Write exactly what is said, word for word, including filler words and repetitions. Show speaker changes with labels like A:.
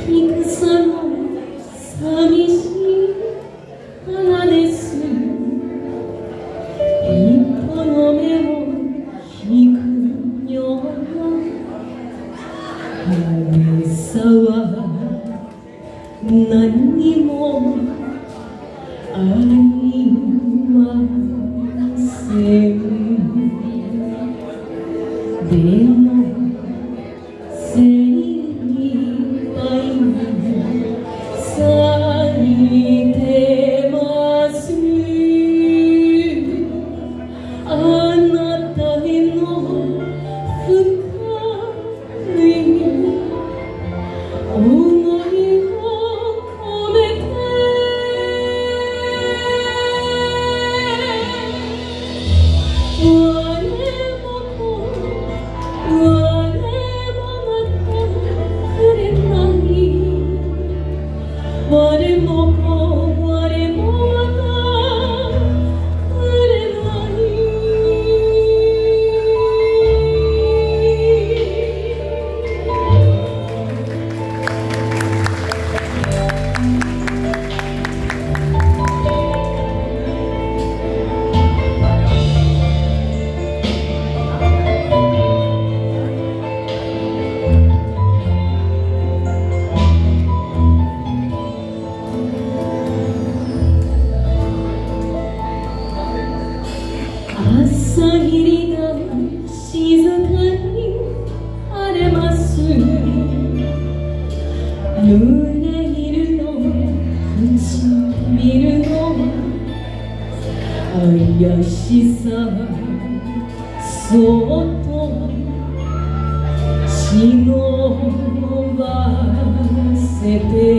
A: い草の寂しい花です。一歩の目を引くような激しさは何にもありません。でも精一杯咲いてます。あなたへの深い思いを込めて我も子我もまたくれない朝霧が静かに晴れます。濡れ衣の唇の怪しさそっと忍ばせて